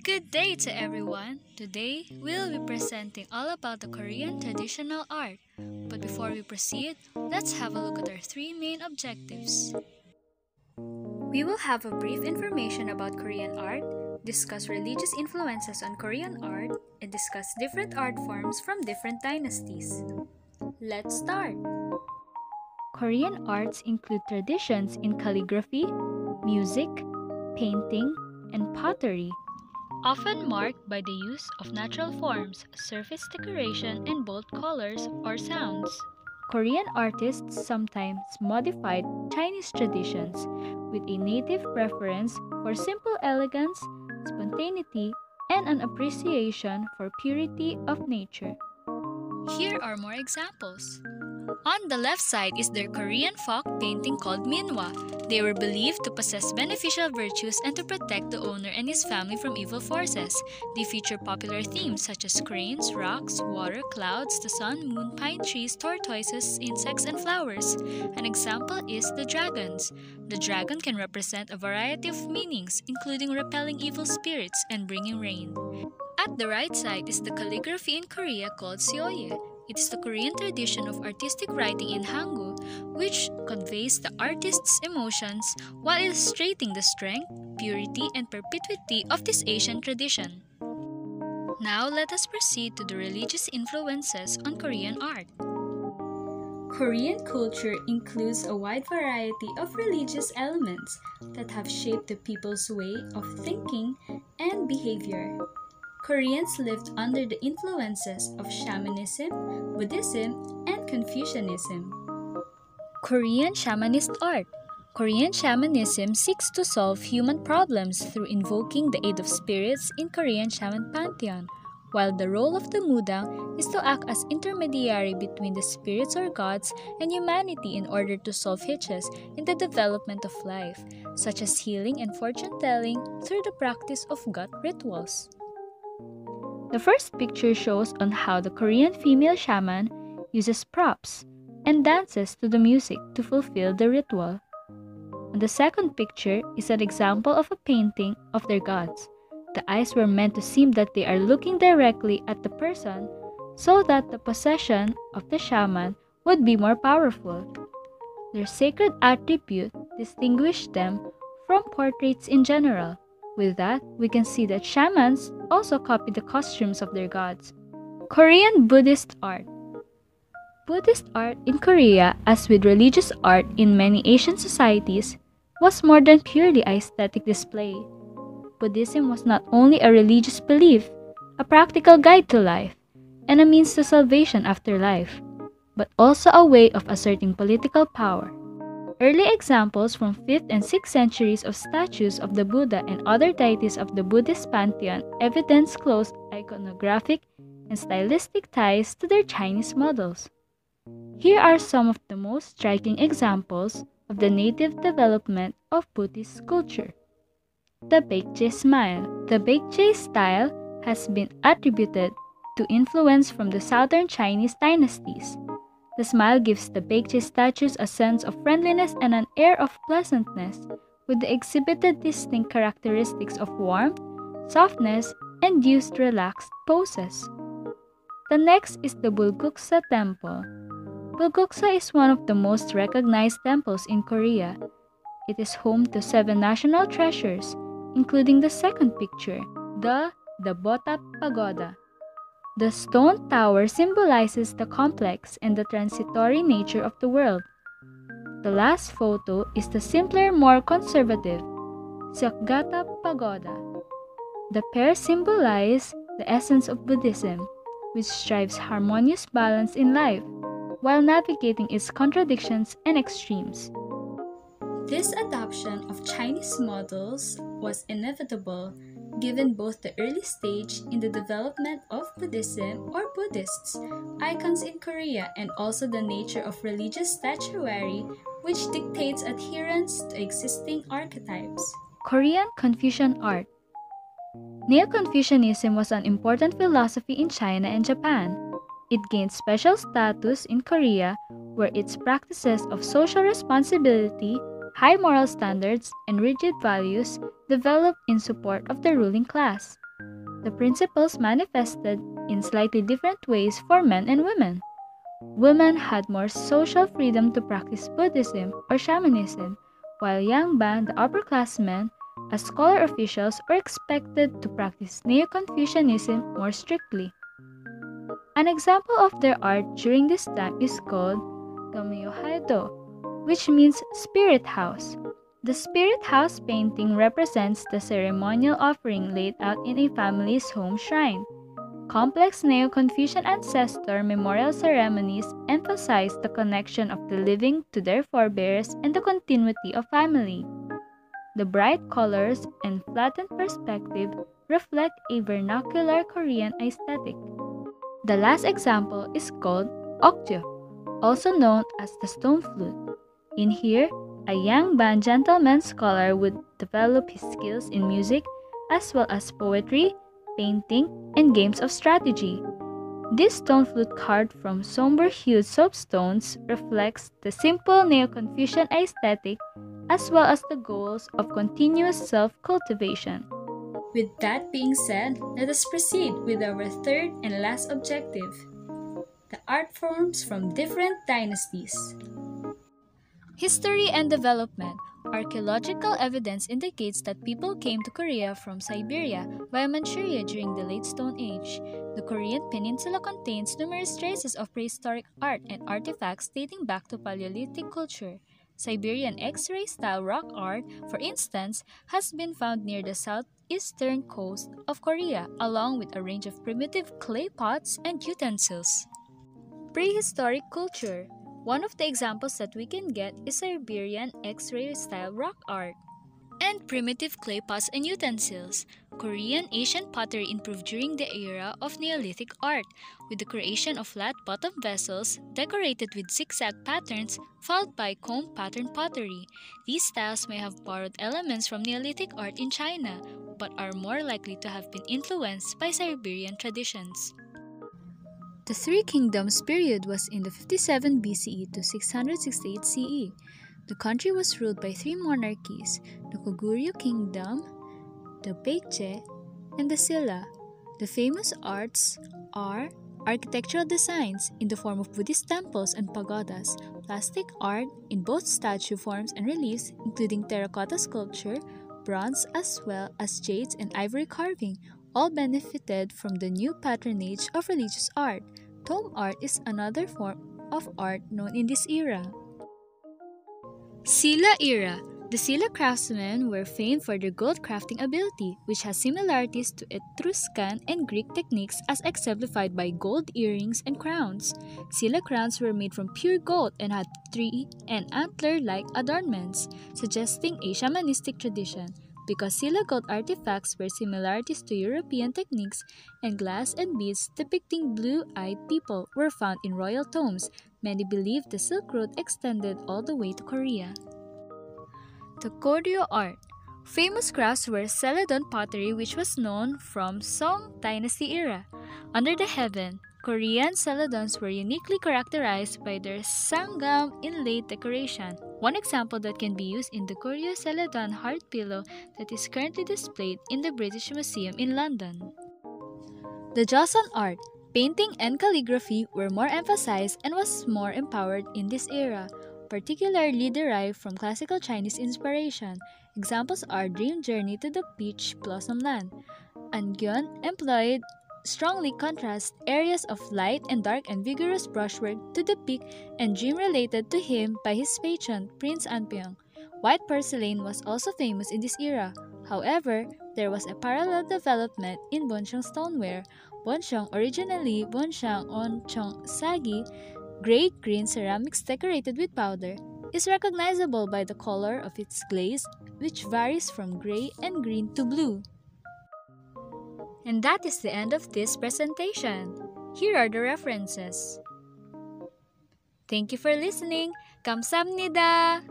Good day to everyone. Today, we'll be presenting all about the Korean traditional art. But before we proceed, let's have a look at our three main objectives. We will have a brief information about Korean art, discuss religious influences on Korean art, and discuss different art forms from different dynasties. Let's start. Korean arts include traditions in calligraphy, music, painting, and pottery, often marked by the use of natural forms, surface decoration, and bold colors or sounds. Korean artists sometimes modified Chinese traditions with a native preference for simple elegance, spontaneity, and an appreciation for purity of nature. Here are more examples. On the left side is their Korean folk painting called minhwa. They were believed to possess beneficial virtues and to protect the owner and his family from evil forces. They feature popular themes such as cranes, rocks, water, clouds, the sun, moon, pine trees, tortoises, insects, and flowers. An example is the dragons. The dragon can represent a variety of meanings, including repelling evil spirits and bringing rain. At the right side is the calligraphy in Korea called seoye. It is the Korean tradition of artistic writing in Hangul, which conveys the artist's emotions while illustrating the strength, purity, and perpetuity of this Asian tradition. Now let us proceed to the religious influences on Korean art. Korean culture includes a wide variety of religious elements that have shaped the people's way of thinking and behavior. Koreans lived under the influences of shamanism, Buddhism, and Confucianism. Korean shamanist art. Korean shamanism seeks to solve human problems through invoking the aid of spirits in Korean shaman pantheon, while the role of the mudang is to act as intermediary between the spirits or gods and humanity in order to solve hitches in the development of life, such as healing and fortune-telling through the practice of god rituals. The first picture shows on how the Korean female shaman uses props and dances to the music to fulfill the ritual. And the second picture is an example of a painting of their gods. The eyes were meant to seem that they are looking directly at the person so that the possession of the shaman would be more powerful. Their sacred attribute distinguished them from portraits in general. With that, we can see that shamans also copied the costumes of their gods. Korean Buddhist art. Buddhist art in Korea, as with religious art in many Asian societies, was more than purely aesthetic display. Buddhism was not only a religious belief, a practical guide to life, and a means to salvation after life, but also a way of asserting political power. Early examples from 5th and 6th centuries of statues of the Buddha and other deities of the Buddhist pantheon evidence close iconographic and stylistic ties to their Chinese models. Here are some of the most striking examples of the native development of Buddhist sculpture. The Baekje smile. The Baekje style has been attributed to influence from the southern Chinese dynasties. The smile gives the Baekje statues a sense of friendliness and an air of pleasantness, with the exhibited distinct characteristics of warmth, softness, and used relaxed poses. The next is the Bulguksa Temple. Bulguksa is one of the most recognized temples in Korea. It is home to 7 national treasures, including the second picture, the Botap Pagoda. The stone tower symbolizes the complex and the transitory nature of the world. The last photo is the simpler, more conservative Seokgata Pagoda. The pair symbolize the essence of Buddhism, which strives harmonious balance in life while navigating its contradictions and extremes. This adoption of Chinese models was inevitable given both the early stage in the development of Buddhism or Buddhists, icons in Korea, and also the nature of religious statuary, which dictates adherence to existing archetypes. Korean Confucian art. Neo-Confucianism was an important philosophy in China and Japan. It gained special status in Korea, where its practices of social responsibility, high moral standards, and rigid values developed in support of the ruling class. The principles manifested in slightly different ways for men and women. Women had more social freedom to practice Buddhism or shamanism, while Yangban, the upperclassmen, as scholar officials, were expected to practice Neo-Confucianism more strictly. An example of their art during this time is called Gamyohaido, which means spirit house. The spirit house painting represents the ceremonial offering laid out in a family's home shrine. Complex Neo-Confucian ancestor memorial ceremonies emphasize the connection of the living to their forebears and the continuity of family. The bright colors and flattened perspective reflect a vernacular Korean aesthetic. The last example is called Okjo, also known as the stone flute. In here, a young band gentleman scholar would develop his skills in music as well as poetry, painting, and games of strategy. This stone flute carved from somber-hued soapstones reflects the simple Neo-Confucian aesthetic as well as the goals of continuous self-cultivation. With that being said, let us proceed with our third and last objective: the art forms from different dynasties. History and development. Archaeological evidence indicates that people came to Korea from Siberia via Manchuria during the Late Stone Age. The Korean peninsula contains numerous traces of prehistoric art and artifacts dating back to Paleolithic culture. Siberian X-ray style rock art, for instance, has been found near the southeastern coast of Korea, along with a range of primitive clay pots and utensils. Prehistoric culture. One of the examples that we can get is Siberian X-ray style rock art and primitive clay pots and utensils. Korean ancient pottery improved during the era of Neolithic art, with the creation of flat-bottom vessels decorated with zigzag patterns, followed by comb pattern pottery. These styles may have borrowed elements from Neolithic art in China, but are more likely to have been influenced by Siberian traditions. The Three Kingdoms period was in the 57 BCE to 668 CE. The country was ruled by three monarchies: the Goguryeo Kingdom, the Baekje, and the Silla. The famous arts are architectural designs in the form of Buddhist temples and pagodas, plastic art in both statue forms and reliefs, including terracotta sculpture, bronze, as well as jades and ivory carving, all benefited from the new patronage of religious art. Tomb art is another form of art known in this era. Silla era. The Silla craftsmen were famed for their gold crafting ability, which has similarities to Etruscan and Greek techniques as exemplified by gold earrings and crowns. Silla crowns were made from pure gold and had tree and antler-like adornments, suggesting a shamanistic tradition. Because Silla gold artifacts were similarities to European techniques, and glass and beads depicting blue-eyed people were found in royal tombs, many believe the Silk Road extended all the way to Korea. The Goryeo art. Famous crafts were Celadon pottery, which was known from Song Dynasty era. Under the heaven, Korean Celadons were uniquely characterized by their sangam inlaid decoration. One example that can be used in the Goryeo Celadon heart pillow that is currently displayed in the British Museum in London. The Joseon art. Painting and calligraphy were more emphasized and was more empowered in this era, particularly derived from classical Chinese inspiration. Examples are Dream Journey to the Peach Blossom Land. Angyeon employed strongly contrast areas of light and dark and vigorous brushwork to depict and dream related to him by his patron, Prince Anpyeong. White porcelain was also famous in this era. However, there was a parallel development in Bonchong stoneware. Bonchong, originally Bonchang Onchong Sagi, green ceramics decorated with powder, is recognizable by the color of its glaze, which varies from gray and green to blue. And that is the end of this presentation. Here are the references. Thank you for listening. 감사합니다.